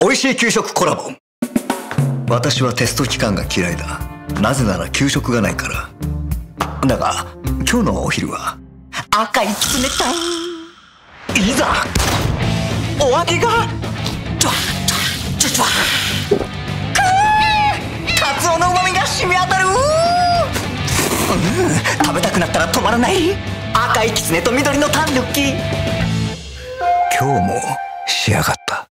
美味しい給食コラボ。私はテスト期間が嫌いだ。なぜなら給食がないから。だが今日のお昼は赤いきつねたい。いざお揚げがドワドワカツオの旨味が染み当たる。食べたくなったら止まらない赤いきつねと緑のタン抜き。今日も仕上がった。